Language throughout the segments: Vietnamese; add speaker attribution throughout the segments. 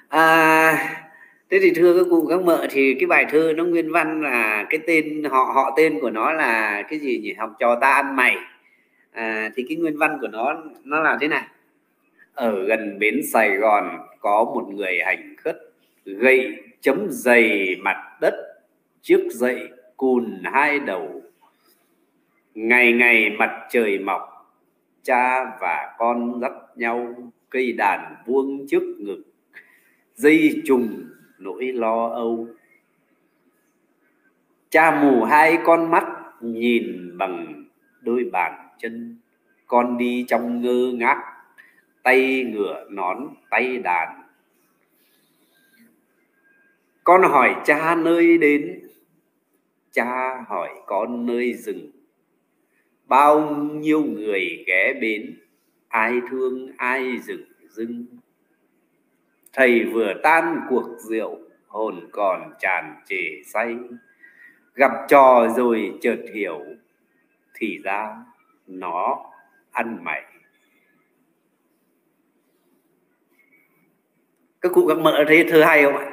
Speaker 1: À, thế thì thưa các cụ các mợ, thì cái bài thơ nó nguyên văn là cái tên họ tên của nó là cái gì nhỉ? Học trò ta ăn mày. Thì cái nguyên văn của nó là thế này: ở gần bến Sài Gòn có một người hành khất, gậy chấm dày mặt đất, chiếc gậy cùn hai đầu. Ngày ngày mặt trời mọc, cha và con dắt nhau, cây đàn buông trước ngực, dây trùng nỗi lo âu. Cha mù hai con mắt, nhìn bằng đôi bàn chân, con đi trong ngơ ngác, tay ngửa nón tay đàn. Con hỏi cha nơi đến, cha hỏi con nơi dừng. Bao nhiêu người ghé bến, ai thương ai dửng dưng. Thầy vừa tan cuộc rượu, hồn còn tràn trề say. Gặp trò rồi chợt hiểu, thì ra nó ăn mày. Các cụ các mợ thấy thơ hay không ạ?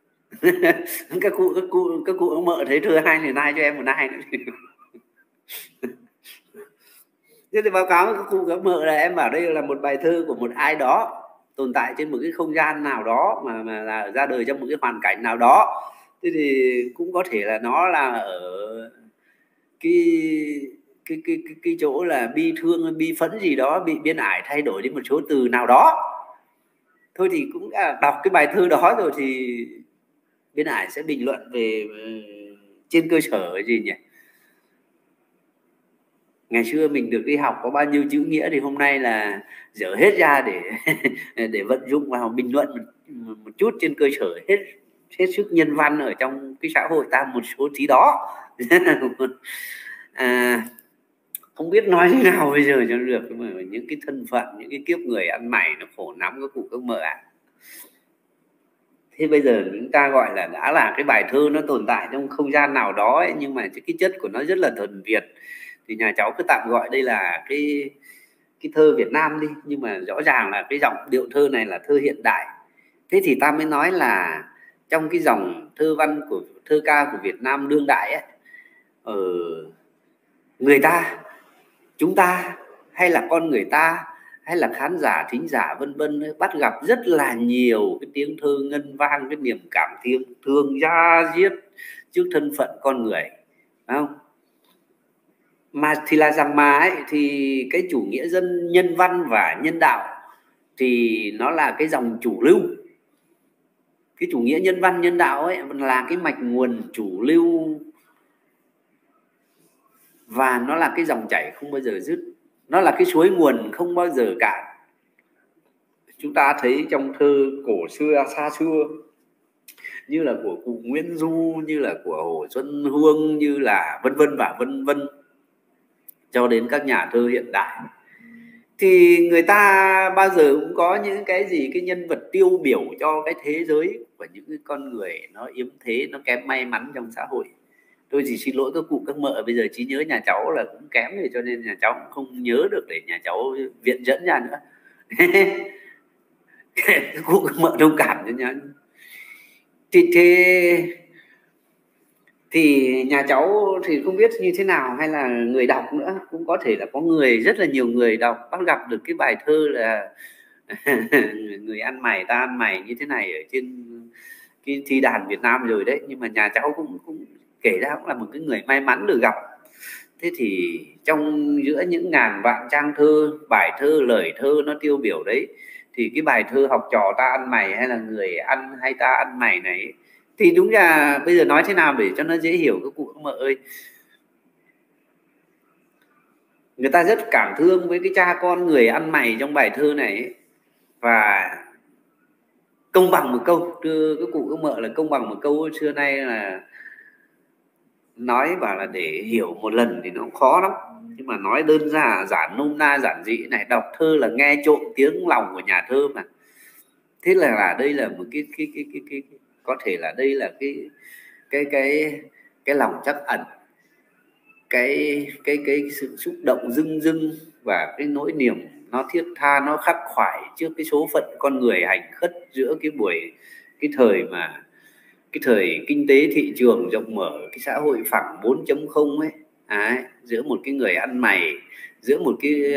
Speaker 1: các cụ các mợ thấy thơ hay thì nai cho em một nai nữa. Thế thì báo cáo với các cụ các mợ là em bảo đây là một bài thơ của một ai đó tồn tại trên một cái không gian nào đó, mà là ra đời trong một cái hoàn cảnh nào đó. Thế thì cũng có thể là nó là ở cái cái chỗ là bi thương bi phẫn gì đó bị biên ải thay đổi đến một số từ nào đó thôi. Thì cũng đọc cái bài thơ đó rồi thì biên ải sẽ bình luận về trên cơ sở gì nhỉ. Ngày xưa mình được đi học có bao nhiêu chữ nghĩa thì hôm nay là dở hết ra để để vận dụng vào bình luận một chút trên cơ sở hết sức nhân văn ở trong cái xã hội ta một số tí đó. Không biết nói thế nào bây giờ cho được, nhưng mà những cái thân phận, những cái kiếp người ăn mày nó khổ lắm các cụ các mợ ạ. Thế bây giờ chúng ta gọi là đã là cái bài thơ nó tồn tại trong không gian nào đó ấy, nhưng mà cái chất của nó rất là thuần Việt, thì nhà cháu cứ tạm gọi đây là cái thơ Việt Nam đi, nhưng mà rõ ràng là cái giọng điệu thơ này là thơ hiện đại. Thế thì ta mới nói là trong cái dòng thơ văn của thơ ca của Việt Nam đương đại ấy, người ta, chúng ta, hay là con người ta, hay là khán giả thính giả vân vân bắt gặp rất là nhiều cái tiếng thơ ngân vang cái niềm cảm thương da diết trước thân phận con người, phải không? Mà thì là rằng mà ấy, thì cái chủ nghĩa nhân văn và nhân đạo thì nó là cái dòng chủ lưu. Cái chủ nghĩa nhân văn nhân đạo ấy là cái mạch nguồn chủ lưu, và nó là cái dòng chảy không bao giờ dứt, nó là cái suối nguồn không bao giờ cạn. Chúng ta thấy trong thơ cổ xưa xa xưa, như là của cụ Nguyễn Du, như là của Hồ Xuân Hương, như là vân vân và vân vân, cho đến các nhà thơ hiện đại, thì người ta bao giờ cũng có những cái gì, cái nhân vật tiêu biểu cho cái thế giới của những cái con người nó yếm thế, nó kém may mắn trong xã hội. Tôi chỉ xin lỗi các cụ các mợ, bây giờ trí nhớ nhà cháu là cũng kém rồi, cho nên nhà cháu cũng không nhớ được để nhà cháu viện dẫn ra nữa. Các cụ các mợ thông cảm cho nhá. Thì nhà cháu thì không biết như thế nào, hay là người đọc nữa, cũng có thể là có người, rất là nhiều người đọc bắt gặp được cái bài thơ là người ăn mày ta ăn mày như thế này ở trên cái thi đàn Việt Nam rồi đấy, nhưng mà nhà cháu cũng kể ra cũng là một cái người may mắn được gặp. Thế thì trong giữa những ngàn vạn trang thơ, bài thơ, lời thơ nó tiêu biểu đấy, thì cái bài thơ học trò ta ăn mày, hay là người ăn hay ta ăn mày này, thì đúng là bây giờ nói thế nào để cho nó dễ hiểu các cụ các mợ ơi. Người ta rất cảm thương với cái cha con người ăn mày trong bài thơ này ấy. Và công bằng một câu, thưa các cụ các mợ, là công bằng một câu xưa nay là nói bảo là để hiểu một lần thì nó khó lắm, nhưng mà nói đơn giản nôm na giản dị này, đọc thơ là nghe trộm tiếng lòng của nhà thơ mà. Thế là đây là một cái có thể là đây là cái lòng trắc ẩn, cái sự xúc động rưng rưng và cái nỗi niềm nó thiết tha, nó khắc khoải trước cái số phận con người hành khất giữa cái thời mà cái thời kinh tế thị trường rộng mở, cái xã hội phẳng 4.0 ấy. Giữa một cái người ăn mày, giữa một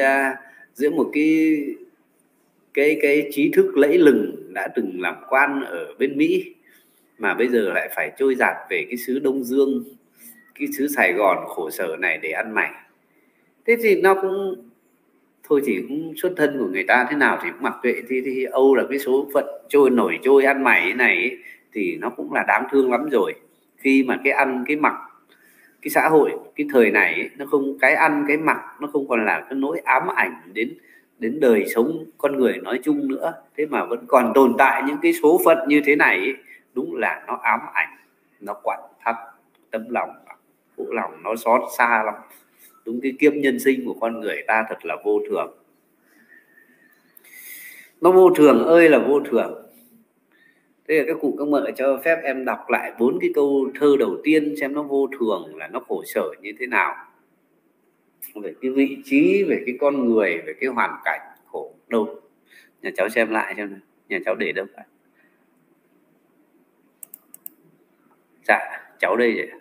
Speaker 1: cái trí thức lẫy lừng đã từng làm quan ở bên Mỹ, mà bây giờ lại phải trôi dạt về cái xứ Đông Dương, cái xứ Sài Gòn khổ sở này để ăn mày. Thế thì nó cũng thôi, thì cũng xuất thân của người ta thế nào thì cũng mặc kệ. Thì Âu là cái số phận nổi trôi ăn mày thế này ấy, thì nó cũng là đáng thương lắm rồi. Khi mà cái ăn cái mặc, cái xã hội cái thời này ấy, nó không, cái ăn cái mặc nó không còn là cái nỗi ám ảnh đến đời sống con người nói chung nữa, thế mà vẫn còn tồn tại những cái số phận như thế này ấy, đúng là nó ám ảnh, nó quặn thắt tấm lòng, khổ lòng, nó xót xa lắm. Đúng, cái kiếp nhân sinh của con người ta thật là vô thường, nó vô thường ơi là vô thường. Thế là các cụ các mợ cho phép em đọc lại 4 cái câu thơ đầu tiên xem nó vô thường là nó khổ sở như thế nào, về cái vị trí, về cái con người, về cái hoàn cảnh khổ. Đâu, nhà cháu xem lại xem nào. Nhà cháu để đâu cả? Dạ cháu đây rồi.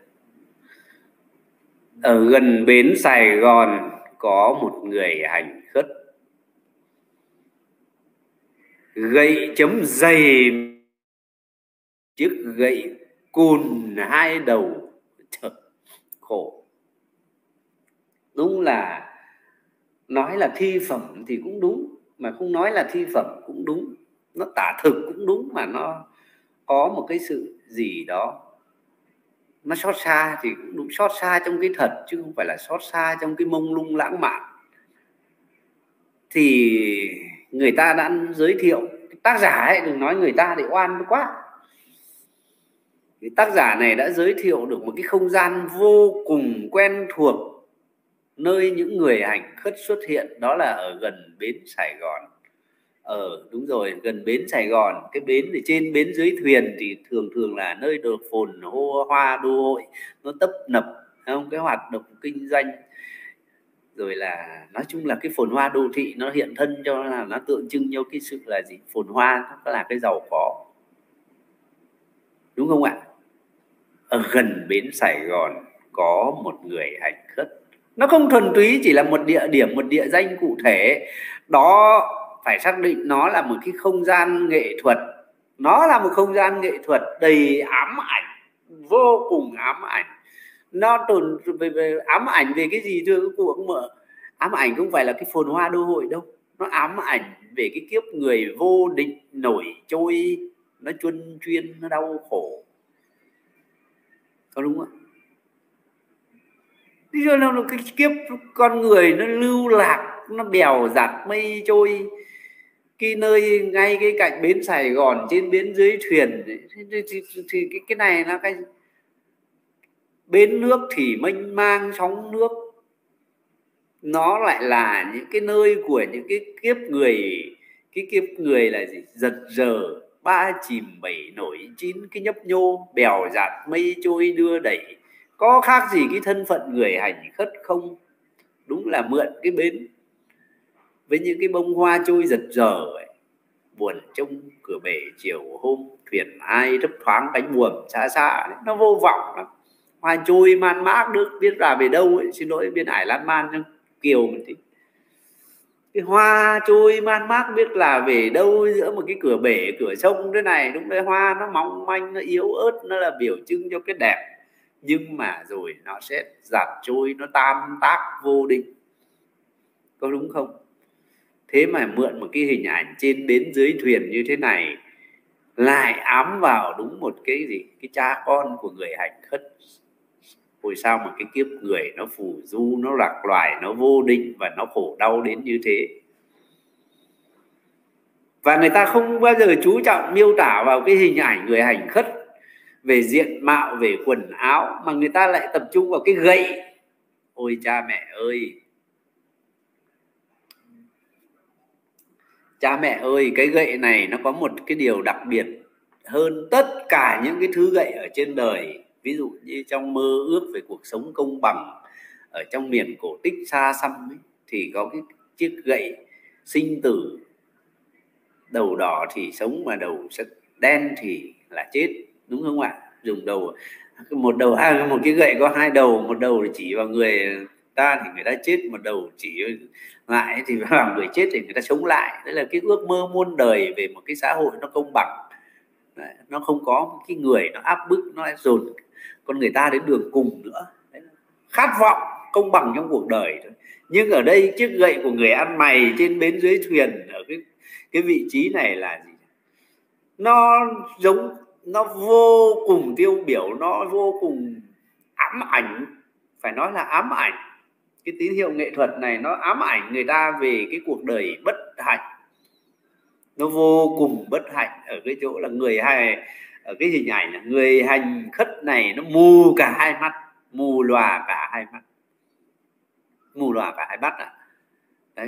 Speaker 1: Ở gần bến Sài Gòn có một người hành khất, gậy chấm dày chiếc gậy cùn 2 đầu. Trời, khổ. Đúng là nói là thi phẩm thì cũng đúng, mà không nói là thi phẩm cũng đúng, nó tả thực cũng đúng, mà nó có một cái sự gì đó nó xót xa thì cũng đúng, xót xa trong cái thật chứ không phải là xót xa trong cái mông lung lãng mạn. Thì người ta đã giới thiệu, tác giả ấy, đừng nói người ta để oan quá, cái tác giả này đã giới thiệu được một cái không gian vô cùng quen thuộc nơi những người hành khất xuất hiện, đó là ở gần bến Sài Gòn. Đúng rồi, gần bến Sài Gòn. Cái bến thì trên bến dưới thuyền thì thường thường là nơi được phồn hoa đô hội, nó tấp nập, không, cái hoạt động kinh doanh, rồi là nói chung là cái phồn hoa đô thị nó hiện thân cho là nó tượng trưng cho cái sự là gì, phồn hoa, nó là cái giàu có, đúng không ạ? Ở gần bến Sài Gòn có một người hành khất. Nó không thuần túy chỉ là một địa điểm, một địa danh cụ thể, đó phải xác định nó là một cái không gian nghệ thuật. Nó là một không gian nghệ thuật đầy ám ảnh, vô cùng ám ảnh. Nó về ám ảnh về cái gì thưa các cụ các mợ? Ám ảnh không phải là cái phồn hoa đô hội đâu, nó ám ảnh về cái kiếp người vô định nổi trôi, nó chuyên chuyên, nó đau khổ, có đúng không? Bây giờ là cái kiếp con người nó lưu lạc, nó bèo dạt mây trôi, cái nơi ngay cái cạnh bến Sài Gòn, trên bến dưới thuyền thì cái này là cái bến nước thì mênh mang sóng nước, nó lại là những cái nơi của những cái kiếp người. Cái kiếp người là gì? Giật giờ, ba chìm bảy nổi, chín cái nhấp nhô, bèo dạt mây trôi đưa đẩy, có khác gì cái thân phận người hành khất không? Đúng là mượn cái bến với những cái bông hoa trôi giật giờ ấy. Buồn trông cửa bể chiều hôm, thuyền ai thấp thoáng cánh buồm xa xa, nó vô vọng lắm. Hoa trôi man mác nước biết là về đâu ấy, xin lỗi biên ải lan man trong kiều mình thì cái hoa trôi man mác biết là về đâu giữa một cái cửa bể cửa sông thế này. Đúng đấy, hoa nó mong manh, nó yếu ớt, nó là biểu trưng cho cái đẹp, nhưng mà rồi nó sẽ giạt trôi, nó tan tác vô định, có đúng không? Thế mà mượn một cái hình ảnh trên bến dưới thuyền như thế này lại ám vào đúng một cái gì, cái cha con của người hành khất. Ôi sao mà cái kiếp người nó phù du, nó lạc loài, nó vô định và nó khổ đau đến như thế. Và người ta không bao giờ chú trọng miêu tả vào cái hình ảnh người hành khất về diện mạo, về quần áo, mà người ta lại tập trung vào cái gậy. Ôi cha mẹ ơi, cha mẹ ơi, cái gậy này nó có một cái điều đặc biệt hơn tất cả những cái thứ gậy ở trên đời. Ví dụ như trong mơ ước về cuộc sống công bằng, ở trong miền cổ tích xa xăm ấy, thì có cái chiếc gậy sinh tử, đầu đỏ thì sống mà đầu đen thì là chết, đúng không ạ? Dùng đầu một đầu một cái gậy có hai đầu, một đầu chỉ vào người ta thì người ta chết, một đầu chỉ lại thì vào người chết thì người ta sống lại. Đấy là cái ước mơ muôn đời về một cái xã hội nó công bằng. Đấy, nó không có cái người nó áp bức, nó dồn con người ta đến đường cùng nữa. Đấy, khát vọng công bằng trong cuộc đời thôi. Nhưng ở đây chiếc gậy của người ăn mày trên bến dưới thuyền ở cái vị trí này là gì? Nó giống, nó vô cùng tiêu biểu, nó vô cùng ám ảnh, phải nói là ám ảnh. Cái tín hiệu nghệ thuật này nó ám ảnh người ta về cái cuộc đời bất hạnh. Nó vô cùng bất hạnh ở cái chỗ là người hay, ở cái hình ảnh là người hành khất này nó mù cả hai mắt, mù lòa cả hai mắt, mù lòa cả hai mắt ạ. Đấy,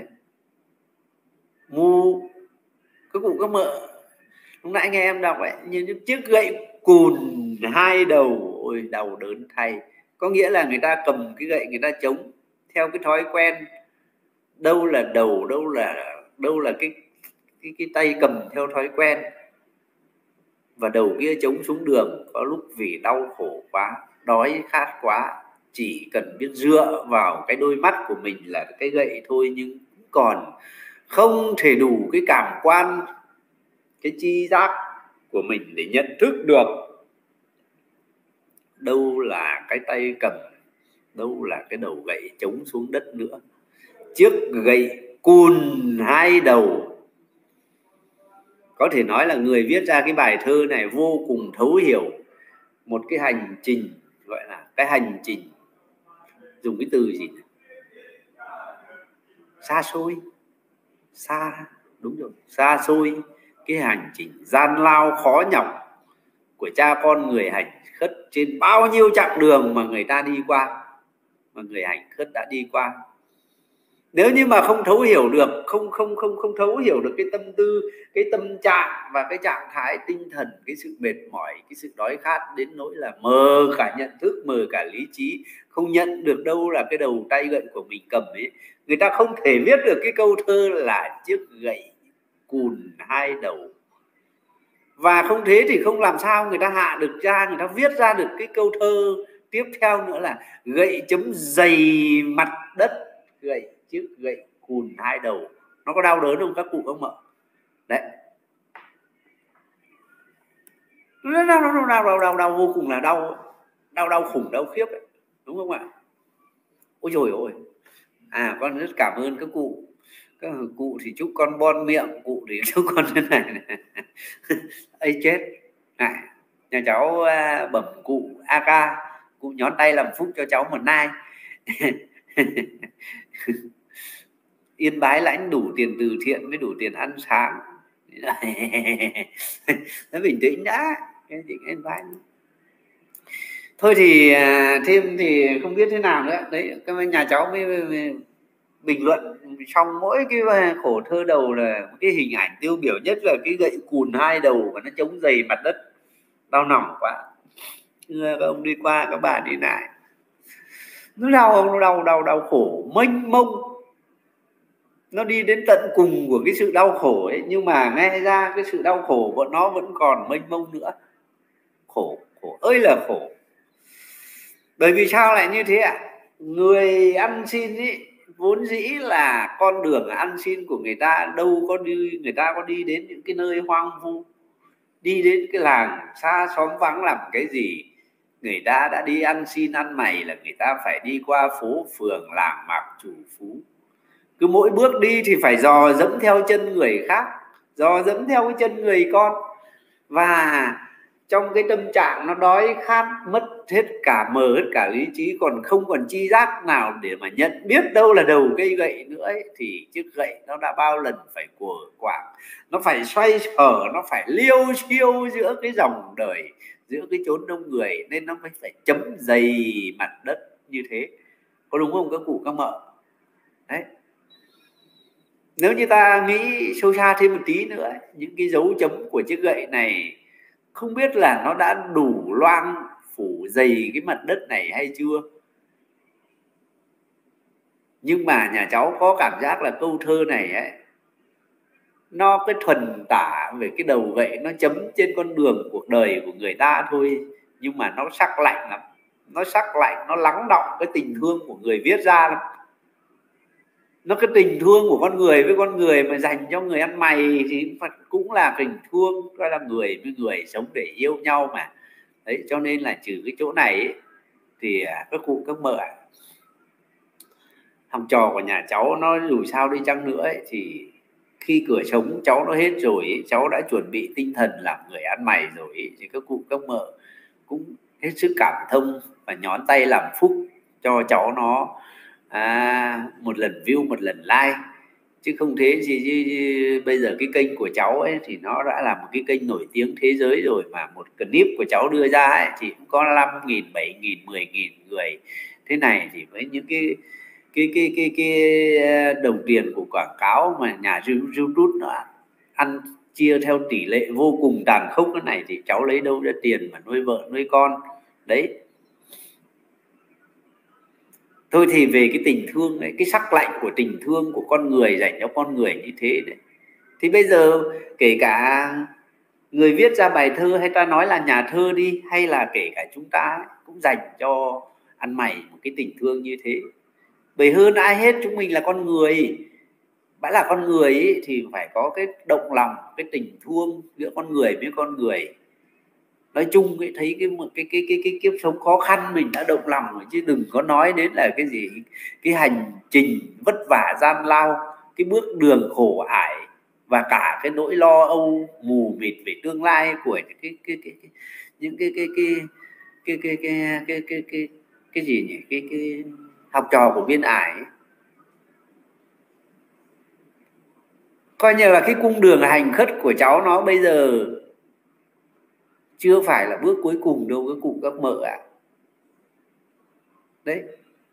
Speaker 1: mù. Các cụ các mợ lúc nãy nghe em đọc ấy, như những chiếc gậy cùn hai đầu, ôi đau đớn thay. Có nghĩa là người ta cầm cái gậy người ta chống theo cái thói quen, đâu là đầu, đâu là cái tay cầm theo thói quen, và đầu kia chống xuống đường. Có lúc vì đau khổ quá, đói khát quá, chỉ cần biết dựa vào cái đôi mắt của mình là cái gậy thôi, nhưng còn không thể đủ cái cảm quan, cái chi giác của mình để nhận thức được đâu là cái tay cầm, đâu là cái đầu gậy chống xuống đất nữa. Chiếc gậy cùn hai đầu. Có thể nói là người viết ra cái bài thơ này vô cùng thấu hiểu một cái hành trình, gọi là cái hành trình, dùng cái từ gì, xa xôi, xa, đúng rồi, xa xôi, cái hành trình gian lao khó nhọc của cha con người hành khất trên bao nhiêu chặng đường mà người ta đi qua, mà người hành khất đã đi qua. Nếu như mà không thấu hiểu được, không thấu hiểu được cái tâm tư, cái tâm trạng và cái trạng thái tinh thần, cái sự mệt mỏi, cái sự đói khát đến nỗi là mờ cả nhận thức, mờ cả lý trí, không nhận được đâu là cái đầu tay gậy của mình cầm ấy, người ta không thể viết được cái câu thơ là chiếc gậy cùn hai đầu. Và không thế thì không làm sao người ta hạ được ra, người ta viết ra được cái câu thơ tiếp theo nữa là gậy chấm dày mặt đất, gậy, chiếc gậy cùn hai đầu. Nó có đau đớn không các cụ các mợ? Đấy, nó đau vô cùng, là đau khủng, đau khiếp đấy, đúng không ạ? Ôi trời ơi, con rất cảm ơn các cụ. Các cụ thì chúc con bon miệng, cụ thì chúc con thế này ấy chết này, nhà cháu bẩm cụ AK, cụ nhón tay làm phúc cho cháu một nai. Yên bái lãnh đủ tiền từ thiện mới đủ tiền ăn sáng. Nó bình tĩnh đã, yên bái. Thôi thì thêm thì không biết thế nào nữa. Đấy, các nhà cháu mới bình luận xong mỗi cái khổ thơ đầu là cái hình ảnh tiêu biểu nhất là cái gậy cùn hai đầu và nó chống dày mặt đất, đau lòng quá. Các ông đi qua, các bà đi lại, nó đau khổ mênh mông, nó đi đến tận cùng của cái sự đau khổ ấy, nhưng mà nghe ra cái sự đau khổ của nó vẫn còn mênh mông nữa. Khổ ơi là khổ. Bởi vì sao lại như thế ạ? Người ăn xin ý, vốn dĩ là con đường ăn xin của người ta đâu có đi, người ta có đi đến những cái nơi hoang vu, đi đến cái làng xa xóm vắng làm cái gì. Người ta đã đi ăn xin ăn mày là người ta phải đi qua phố phường làng mạc chủ phú, cứ mỗi bước đi thì phải dò dẫm theo chân người khác, dò dẫm theo cái chân người con, và trong cái tâm trạng nó đói khát, mất hết cả, mờ hết cả lý trí, còn không còn chi giác nào để mà nhận biết đâu là đầu cây gậy nữa ấy, thì chiếc gậy nó đã bao lần phải của quảng, nó phải xoay sở, nó phải liêu xiêu giữa cái dòng đời, giữa cái chốn đông người, nên nó mới phải chấm dày mặt đất như thế. Có đúng không các cụ các mợ? Đấy, nếu như ta nghĩ sâu xa thêm một tí nữa, những cái dấu chấm của chiếc gậy này không biết là nó đã đủ loang phủ dày cái mặt đất này hay chưa. Nhưng mà nhà cháu có cảm giác là câu thơ này ấy, nó cái thuần tả về cái đầu gậy nó chấm trên con đường cuộc đời của người ta thôi, nhưng mà nó sắc lạnh lắm, nó sắc lạnh, nó lắng đọng cái tình thương của người viết ra lắm. Nó cái tình thương của con người với con người mà dành cho người ăn mày thì cũng là tình thương, coi là người với người sống để yêu nhau mà. Đấy, cho nên là trừ cái chỗ này ấy, thì các cụ các mợ, học trò của nhà cháu nó dù sao đi chăng nữa ấy, thì khi cửa sống cháu nó hết rồi ấy, cháu đã chuẩn bị tinh thần làm người ăn mày rồi ấy, thì các cụ các mợ cũng hết sức cảm thông và nhón tay làm phúc cho cháu nó một lần view, một lần like, chứ không thế gì bây giờ cái kênh của cháu ấy thì nó đã là một cái kênh nổi tiếng thế giới rồi, mà một clip của cháu đưa ra ấy thì cũng có 5.000, 7.000, 10.000 người thế này, thì với những cái đồng tiền của quảng cáo mà nhà YouTube nó ăn chia theo tỷ lệ vô cùng tàn khốc cái này, thì cháu lấy đâu ra tiền mà nuôi vợ nuôi con. Đấy, thôi thì về cái tình thương ấy, cái sắc lạnh của tình thương của con người dành cho con người như thế đấy, thì bây giờ kể cả người viết ra bài thơ, hay ta nói là nhà thơ đi, hay là kể cả chúng ta ấy, cũng dành cho ăn mày một cái tình thương như thế. Bởi hơn ai hết chúng mình là con người, đã là con người ấy, thì phải có cái động lòng, cái tình thương giữa con người với con người. Nói chung ấy, thấy cái kiếp sống khó khăn mình đã động lòng rồi, chứ đừng có nói đến là cái gì cái hành trình vất vả gian lao, cái bước đường khổ ải, và cả cái nỗi lo âu mù mịt về tương lai của những cái gì nhỉ, cái học trò của Biên Ải ấy. Coi như là cái cung đường hành khất của cháu nó bây giờ chưa phải là bước cuối cùng đâu các cụ các mợ ạ. Đấy,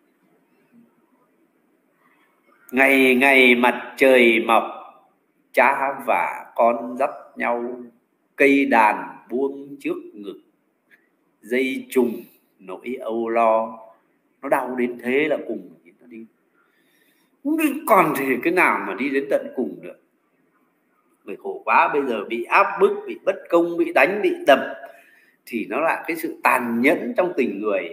Speaker 1: ngày ngày mặt trời mọc, cha và con dắt nhau, cây đàn buông trước ngực, dây trùng nỗi âu lo. Nó đau đến thế là cùng nó đi, còn thì cái nào mà đi đến tận cùng được. Người khổ quá, bây giờ bị áp bức, bị bất công, bị đánh, bị đập, thì nó là cái sự tàn nhẫn trong tình người.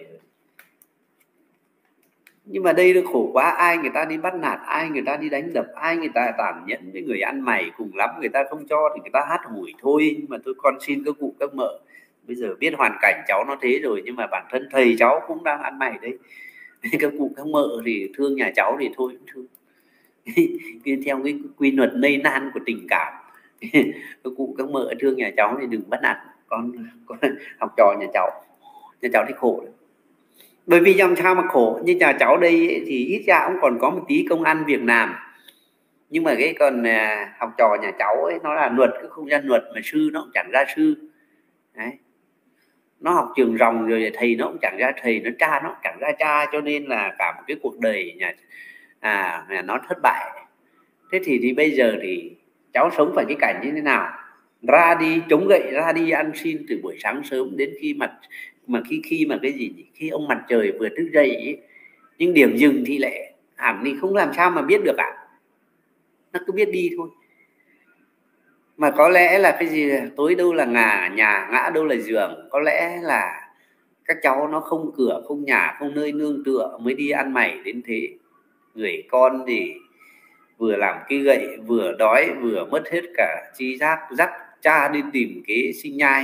Speaker 1: Nhưng mà đây nó khổ quá, ai người ta đi bắt nạt, ai người ta đi đánh đập, ai người ta tàn nhẫn với người ăn mày, cùng lắm người ta không cho thì người ta hắt hủi thôi. Nhưng mà tôi con xin các cụ các mợ, bây giờ biết hoàn cảnh cháu nó thế rồi, nhưng mà bản thân thầy cháu cũng đang ăn mày đấy. Các cụ các mợ thì thương nhà cháu thì thôi cũng thương. Theo cái quy luật lây nan của tình cảm, các cụ các mợ thương nhà cháu thì đừng bắt nạt con học trò nhà cháu thì khổ lắm. Bởi vì làm sao mà khổ, như nhà cháu đây ấy, thì ít ra cũng còn có một tí công ăn việc làm. Nhưng mà cái còn học trò nhà cháu ấy, nó là luật cái không gian luật, mà sư nó cũng chẳng ra sư. Đấy, nó học trường ròng rồi thầy nó cũng chẳng ra thầy, nó cha nó cũng chẳng ra cha, cho nên là cả một cái cuộc đời nhà nó thất bại. Thế thì bây giờ thì cháu sống phải cái cảnh như thế nào? Ra đi chống gậy, ra đi ăn xin từ buổi sáng sớm đến khi khi mà cái gì, khi ông mặt trời vừa thức dậy ấy. Nhưng điểm dừng thì lại hẳn thì không làm sao mà biết được ạ. Nó cứ biết đi thôi. Mà có lẽ là cái gì, tối đâu là nhà, ngã đâu là giường. Có lẽ là các cháu nó không cửa, không nhà, không nơi nương tựa mới đi ăn mày đến thế. Người con thì vừa làm cái gậy, vừa đói, vừa mất hết cả trí giác, dắt cha đi tìm kế sinh nhai.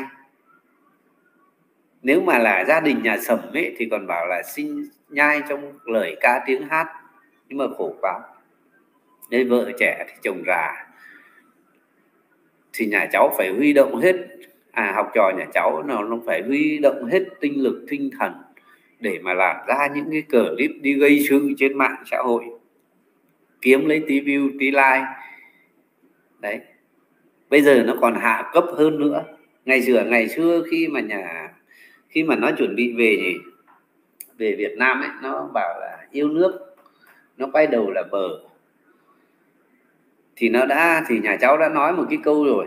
Speaker 1: Nếu mà là gia đình nhà Sầm ấy thì còn bảo là sinh nhai trong lời ca tiếng hát. Nhưng mà khổ quá, đây vợ trẻ thì chồng già, thì nhà cháu phải huy động hết, học trò nhà cháu nó phải huy động hết tinh lực tinh thần để mà làm ra những cái clip đi gây sự trên mạng xã hội, kiếm lấy tí view tí like. Đấy, bây giờ nó còn hạ cấp hơn nữa. Ngày xưa khi mà nó chuẩn bị về Việt Nam ấy, nó bảo là yêu nước, nó quay đầu là bờ, thì nhà cháu đã nói một cái câu rồi: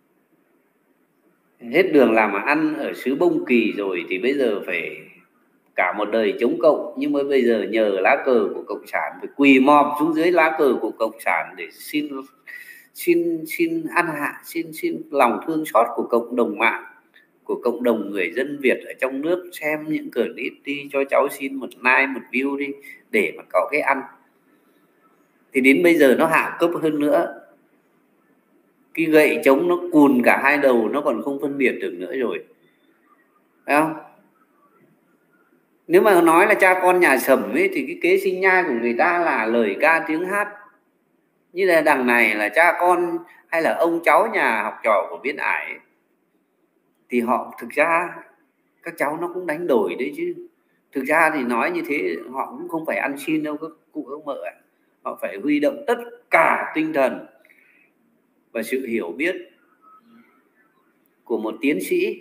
Speaker 1: hết đường làm mà ăn ở xứ Bông Kỳ rồi thì bây giờ phải cả một đời chống cộng, nhưng mà bây giờ nhờ lá cờ của cộng sản, phải quỳ mọp xuống dưới lá cờ của cộng sản để xin ăn hạ, xin lòng thương xót của cộng đồng mạng, của cộng đồng người dân Việt ở trong nước, xem những clip đi, cho cháu xin một like một view đi để mà có cái ăn. Thì đến bây giờ nó hạ cấp hơn nữa, cái gậy trống nó cùn cả hai đầu, nó còn không phân biệt được nữa rồi, phải không? Nếu mà nói là cha con nhà Sẩm ấy, thì cái kế sinh nhai của người ta là lời ca tiếng hát. Như là đằng này là cha con hay là ông cháu nhà học trò của Biên Ải ấy, thì họ thực ra các cháu nó cũng đánh đổi đấy chứ. Thực ra thì nói như thế họ cũng không phải ăn xin đâu các cụ các mợ ạ. Họ phải huy động tất cả tinh thần và sự hiểu biết của một tiến sĩ,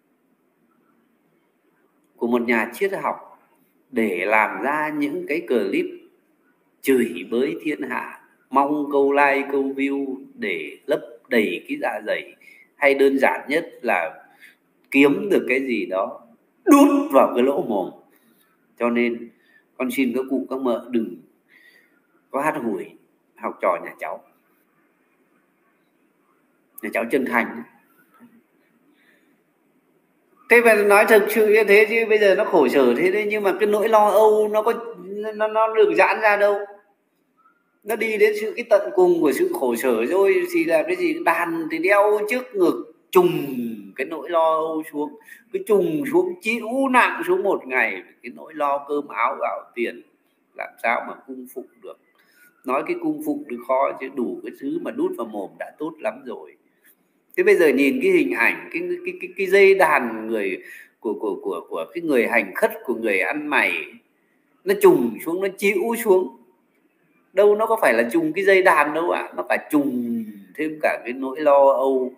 Speaker 1: của một nhà triết học để làm ra những cái clip chửi bới thiên hạ, mong câu like câu view để lấp đầy cái dạ dày, hay đơn giản nhất là kiếm được cái gì đó đút vào cái lỗ mồm. Cho nên con xin các cụ các mợ đừng có hát hủi học trò nhà cháu chân thành. Thế mà nói thực sự như thế chứ bây giờ nó khổ sở thế đấy, nhưng mà cái nỗi lo âu nó được giãn ra đâu. Nó đi đến sự cái tận cùng của sự khổ sở rồi thì là cái gì, đàn thì đeo trước ngực, trùng cái nỗi lo âu xuống, cứ trùng xuống, chịu nặng xuống một ngày cái nỗi lo cơm áo gạo tiền, làm sao mà cung phụng được. Nói cái cung phụng thì khó, chứ đủ cái thứ mà đút vào mồm đã tốt lắm rồi. Thế bây giờ nhìn cái hình ảnh cái dây đàn người của cái người hành khất, của người ăn mày, nó trùng xuống, nó chịu xuống. Đâu nó có phải là trùng cái dây đàn đâu ạ, nó phải trùng thêm cả cái nỗi lo âu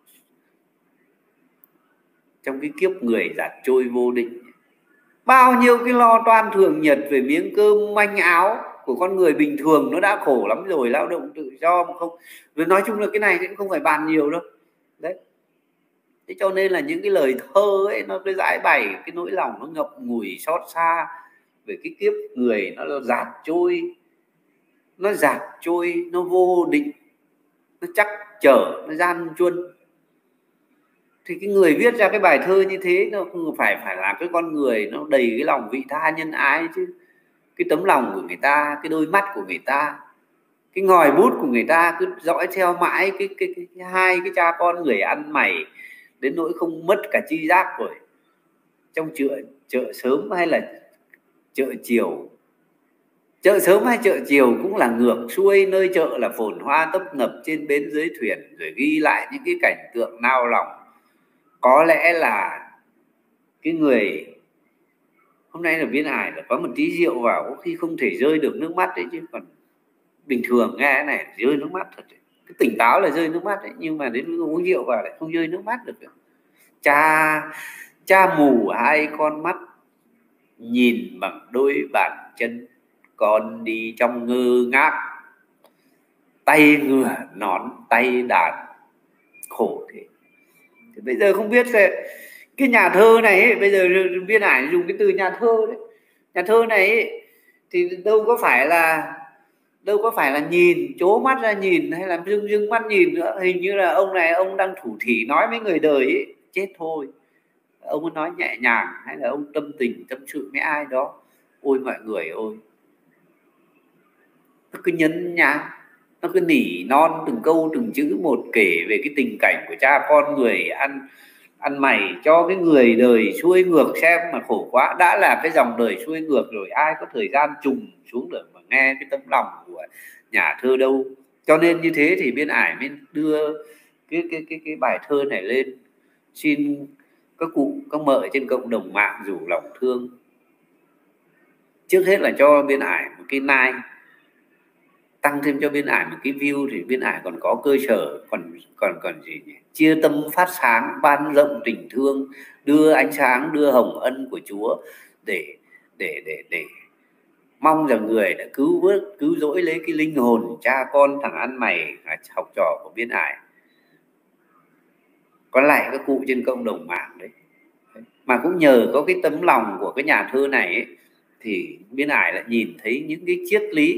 Speaker 1: trong cái kiếp người giặt trôi vô định. Bao nhiêu cái lo toan thường nhật về miếng cơm manh áo của con người bình thường nó đã khổ lắm rồi, lao động tự do mà không. Rồi nói chung là cái này cũng không phải bàn nhiều đâu đấy. Thế cho nên là những cái lời thơ ấy nó cứ giải bày cái nỗi lòng nó ngậm ngùi xót xa về cái kiếp người nó dạt trôi, nó vô định, nó chắc trở, nó gian truân. Thì cái người viết ra cái bài thơ như thế nó phải là cái con người nó đầy cái lòng vị tha nhân ái chứ. Cái tấm lòng của người ta, cái đôi mắt của người ta, cái ngòi bút của người ta cứ dõi theo mãi cái hai cái cha con người ăn mày đến nỗi không mất cả tri giác rồi. Trong chợ sớm hay là chợ chiều, chợ sớm hay chợ chiều cũng là ngược xuôi, nơi chợ là phồn hoa tấp nập, trên bến dưới thuyền, rồi ghi lại những cái cảnh tượng nao lòng. Có lẽ là cái người hôm nay là Biên Ải là có một tí rượu vào có khi không thể rơi được nước mắt đấy, chứ còn bình thường nghe cái này rơi nước mắt thật đấy. Cái tỉnh táo là rơi nước mắt đấy, nhưng mà đến uống rượu vào lại không rơi nước mắt được. Cha mù hai con mắt, nhìn bằng đôi bàn chân, con đi trong ngơ ngác, tay ngựa nón tay đàn, khổ thế. Thì bây giờ không biết là cái nhà thơ này ấy, bây giờ Biên Ải dùng cái từ nhà thơ đấy. Nhà thơ này ấy, thì đâu có phải là nhìn chố mắt ra nhìn hay là dưng mắt nhìn nữa. Hình như là ông này ông đang thủ thỉ nói với người đời ấy, chết thôi. Ông ấy nói nhẹ nhàng hay là ông tâm tình tâm sự với ai đó. Ôi mọi người ơi, nó cứ nhấn nhá, nó cứ nỉ non từng câu từng chữ một, kể về cái tình cảnh của cha con người ăn mày cho cái người đời xuôi ngược xem mà khổ quá. Đã là cái dòng đời xuôi ngược rồi, ai có thời gian trùng xuống được mà nghe cái tấm lòng của nhà thơ đâu. Cho nên như thế thì Biên Ải mới đưa cái bài thơ này lên, xin các cụ các mợ trên cộng đồng mạng rủ lòng thương. Trước hết là cho Biên Ải một cái like, tăng thêm cho Biên Ải một cái view thì Biên Ải còn có cơ sở, còn gì nhỉ? Chia tâm phát sáng, ban rộng tình thương, đưa ánh sáng, đưa hồng ân của Chúa để mong rằng người đã cứu rỗi lấy cái linh hồn cha con thằng ăn mày học trò của Biên Ải. Còn lại các cụ trên cộng đồng mạng đấy, Mà cũng nhờ có cái tấm lòng của cái nhà thơ này ấy, thì Biên Ải lại nhìn thấy những cái triết lý,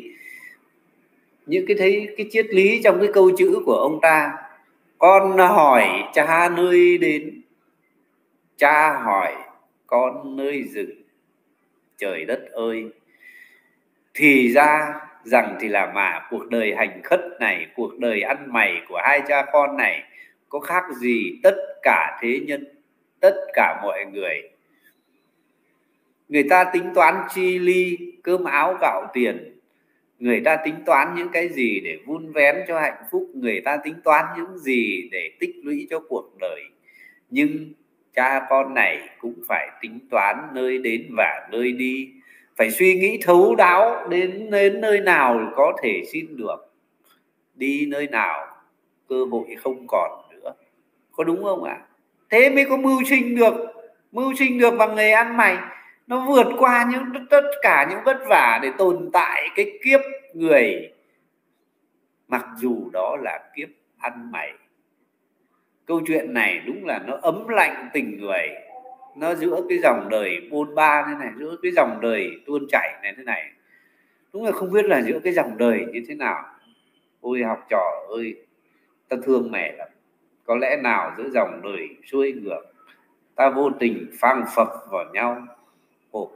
Speaker 1: cái triết lý trong cái câu chữ của ông ta: con hỏi cha nơi đến, cha hỏi con nơi dừng, trời đất ơi. Thì ra rằng thì là mà cuộc đời hành khất này, cuộc đời ăn mày của hai cha con này có khác gì tất cả thế nhân, tất cả mọi người. Người ta tính toán chi ly cơm áo gạo tiền, người ta tính toán những cái gì để vun vén cho hạnh phúc, người ta tính toán những gì để tích lũy cho cuộc đời. Nhưng cha con này cũng phải tính toán nơi đến và nơi đi, phải suy nghĩ thấu đáo đến nơi nào có thể xin được, đi nơi nào cơ hội không còn nữa. Có đúng không ạ? Thế mới có mưu sinh được bằng nghề ăn mày. Nó vượt qua tất cả những vất vả để tồn tại cái kiếp người, mặc dù đó là kiếp ăn mày. Câu chuyện này đúng là nó ấm lạnh tình người. Nó giữa cái dòng đời bôn ba thế này, giữa cái dòng đời tuôn chảy này thế này, đúng là không biết là giữa cái dòng đời như thế nào. Ôi học trò ơi, ta thương mẹ lắm. Có lẽ nào giữa dòng đời xuôi ngược, ta vô tình phang phập vào nhau. Ồ,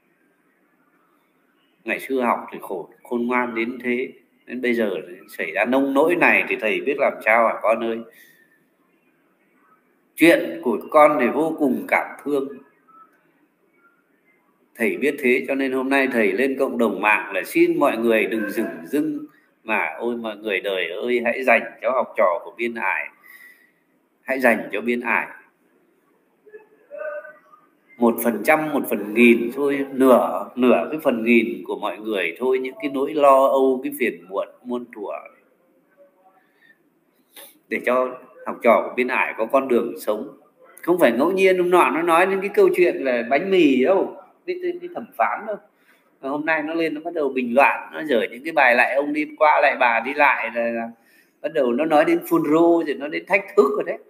Speaker 1: ngày xưa học thì khôn ngoan đến thế, đến bây giờ xảy ra nông nỗi này thì thầy biết làm sao hả con ơi. Chuyện của con thì vô cùng cảm thương. Thầy biết thế cho nên hôm nay thầy lên cộng đồng mạng là xin mọi người đừng dửng dưng, mà ôi mọi người đời ơi, hãy dành cho học trò của Biên Ải, hãy dành cho Biên Ải 1%, 1/1000 thôi, nửa cái phần nghìn của mọi người thôi, những cái nỗi lo âu, cái phiền muộn muôn thuở, để cho học trò của Biên Ải có con đường sống. Không phải ngẫu nhiên hôm nọ nó nói đến cái câu chuyện là bánh mì đâu, cái thẩm phán đâu. Và hôm nay nó lên nó bắt đầu bình loạn, nó dở những cái bài lại ông đi qua lại bà đi lại là bắt đầu nó nói đến phun rô, rồi nó đến thách thức rồi đấy.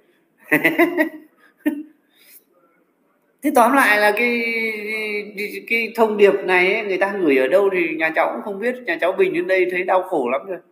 Speaker 1: Thế tóm lại là cái thông điệp này ấy, người ta gửi ở đâu thì nhà cháu cũng không biết. Nhà cháu Bình đến đây thấy đau khổ lắm rồi.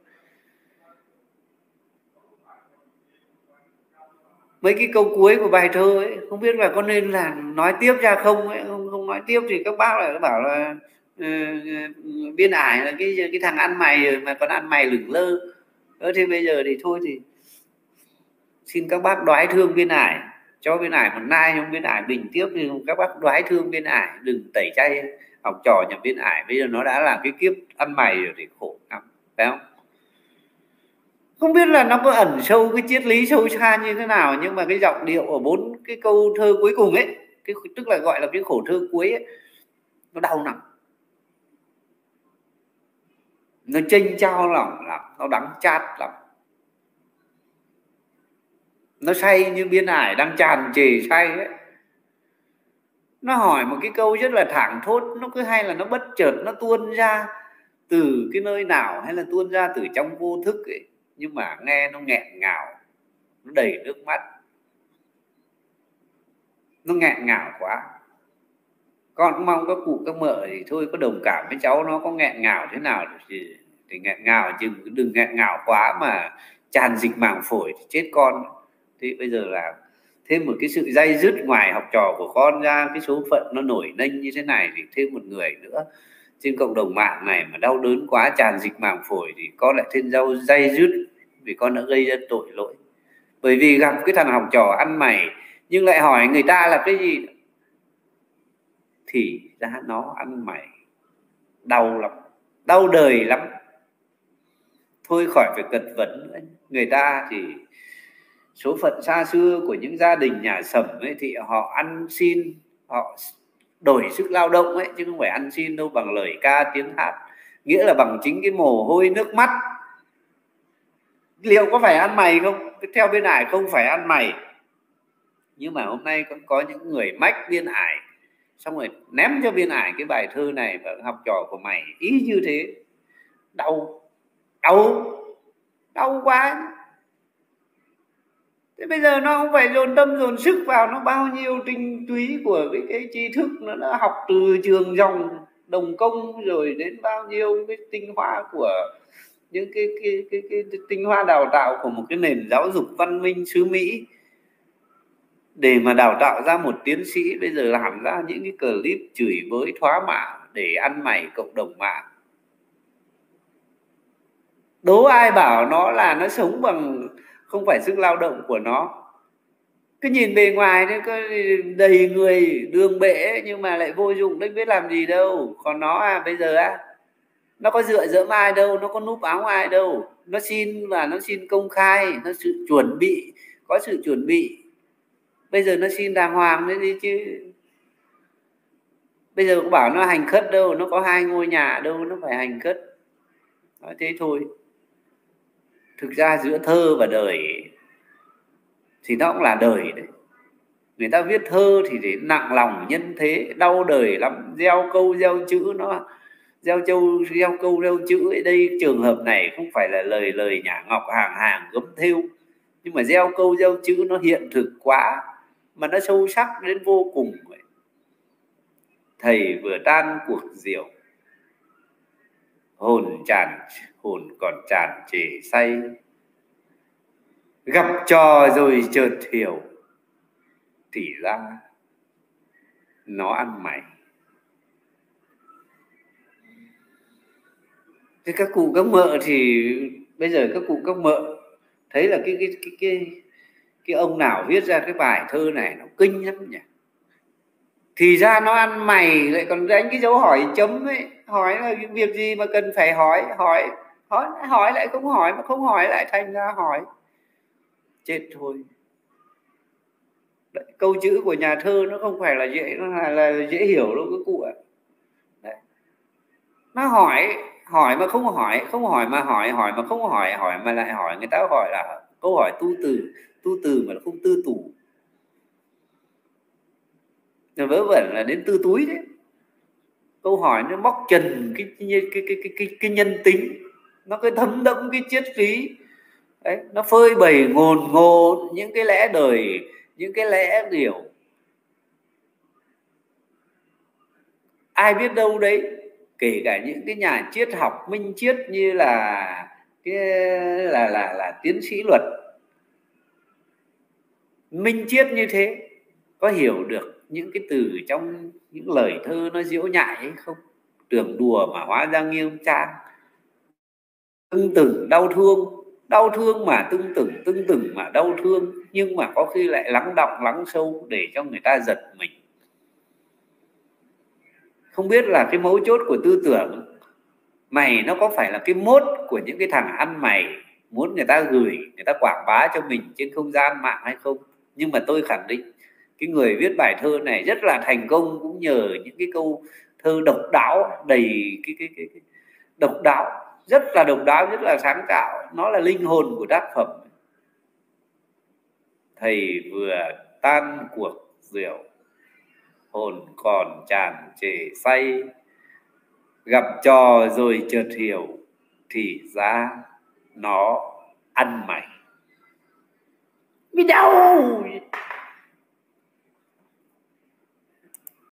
Speaker 1: Mấy cái câu cuối của bài thơ ấy, không biết là có nên là nói tiếp ra không ấy. Không nói tiếp thì các bác lại bảo là Biên Ải là cái thằng ăn mày rồi mà còn ăn mày lửng lơ. Thế bây giờ thì thôi thì xin các bác đoái thương Biên Ải, cho Biên Ải một nai trong Biên Ải bình tiếp, thì các bác đoái thương Biên Ải, đừng tẩy chay học trò nhà Biên Ải. Bây giờ nó đã là cái kiếp ăn mày rồi thì khổ lắm, phải không? Không biết là nó có ẩn sâu cái triết lý sâu xa như thế nào, nhưng mà cái giọng điệu ở 4 cái câu thơ cuối cùng ấy, tức là gọi là cái khổ thơ cuối ấy, nó đau lắm, nó chênh chao lòng lắm, nó đắng chát lắm. Nó say như Biên Ải đang tràn trề say ấy. Nó hỏi một cái câu rất là thảng thốt, nó cứ hay là nó bất chợt nó tuôn ra từ cái nơi nào, hay là tuôn ra từ trong vô thức ấy, nhưng mà nghe nó nghẹn ngào, nó đầy nước mắt, nó nghẹn ngào quá. Con cũng mong các cụ các mợ thì thôi có đồng cảm với cháu, nó có nghẹn ngào thế nào thì nghẹn ngào, chứ đừng nghẹn ngào quá mà tràn dịch màng phổi thì chết con. Thì bây giờ là thêm một cái sự day dứt, ngoài học trò của con ra, cái số phận nó nổi nênh như thế này thì thêm một người nữa trên cộng đồng mạng này mà đau đớn quá, tràn dịch màng phổi, thì con lại thêm day dứt vì con đã gây ra tội lỗi. Bởi vì gặp cái thằng học trò ăn mày nhưng lại hỏi người ta là cái gì, thì ra nó ăn mày. Đau lắm, đau đời lắm. Thôi khỏi phải cật vấn nữa. Người ta thì số phận xa xưa của những gia đình nhà sầm ấy, thì họ ăn xin, họ đổi sức lao động ấy, chứ không phải ăn xin đâu bằng lời ca tiếng hát, nghĩa là bằng chính cái mồ hôi nước mắt. Liệu có phải ăn mày không? Theo Biên Ải không phải ăn mày, nhưng mà hôm nay cũng có những người mách Biên Ải, xong rồi ném cho Biên Ải cái bài thơ này và học trò của mày ý như thế. Đau, đau, đau quá. Thế bây giờ nó không phải dồn tâm dồn sức vào, nó bao nhiêu tinh túy của cái tri thức nó đã học từ trường dòng đồng công, rồi đến bao nhiêu cái tinh hoa của những cái tinh hoa đào tạo của một cái nền giáo dục văn minh xứ Mỹ, để mà đào tạo ra một tiến sĩ bây giờ làm ra những cái clip chửi bới thóa mạ để ăn mày cộng đồng mạng. Đố ai bảo nó là nó sống bằng không phải sức lao động của nó. Cứ nhìn bề ngoài nó có đầy người đường bể nhưng mà lại vô dụng, đấy biết làm gì đâu. Còn nó bây giờ nó có dựa dẫm ai đâu, nó có núp áo ai đâu. Nó xin và nó xin công khai, nó sự chuẩn bị, có sự chuẩn bị. Bây giờ nó xin đàng hoàng đấy đi chứ. Bây giờ cũng bảo nó hành khất đâu, nó có 2 ngôi nhà đâu, nó phải hành khất. Nói thế thôi. Thực ra giữa thơ và đời thì nó cũng là đời đấy. Người ta viết thơ thì để nặng lòng nhân thế, đau đời lắm, gieo câu gieo chữ, nó gieo câu gieo chữ ở đây trường hợp này không phải là lời lời nhả ngọc hàng hàng gấm thêu, nhưng mà gieo câu gieo chữ nó hiện thực quá mà nó sâu sắc đến vô cùng. Thầy vừa tan cuộc diệu, hồn còn tràn trề say, gặp trò rồi chợt hiểu thì ra nó ăn mày. Thế các cụ các mợ thì bây giờ các cụ các mợ thấy là cái ông nào viết ra cái bài thơ này nó kinh lắm nhỉ. Thì ra nó ăn mày lại còn đánh cái dấu hỏi chấm ấy, hỏi là việc gì mà cần phải hỏi lại không hỏi, mà không hỏi lại thành ra hỏi. Chết thôi. Đấy, câu chữ của nhà thơ nó không phải là là dễ hiểu đâu các cụ ạ. Đấy. Nó hỏi mà không hỏi, không hỏi mà hỏi mà không hỏi mà lại hỏi. Người ta hỏi là câu hỏi tu từ mà nó không tư tủ, vớ vẩn là đến tư túi đấy. Câu hỏi nó móc trần cái nhân tính, nó cái thấm đẫm cái triết lý đấy, nó phơi bày ngồn ngộn những cái lẽ đời, những cái lẽ điều ai biết đâu đấy. Kể cả những cái nhà triết học minh triết như là cái là tiến sĩ luật minh triết như thế, có hiểu được những cái từ trong những lời thơ nó diễu nhại hay không? Tưởng đùa mà hóa ra nghiêm trang. Tưng tửng đau thương mà tưng tửng mà đau thương, nhưng mà có khi lại lắng đọng lắng sâu để cho người ta giật mình. Không biết là cái mấu chốt của tư tưởng mày nó có phải là cái mốt của những cái thằng ăn mày muốn người ta gửi, người ta quảng bá cho mình trên không gian mạng hay không. Nhưng mà tôi khẳng định cái người viết bài thơ này rất là thành công cũng nhờ những cái câu thơ độc đáo, đầy cái độc đáo, rất là độc đáo, rất là sáng tạo. Nó là linh hồn của tác phẩm. Thầy vừa tan cuộc rượu, hồn còn tràn trề say, gặp trò rồi chợt hiểu thì ra nó ăn mày. Biết đâu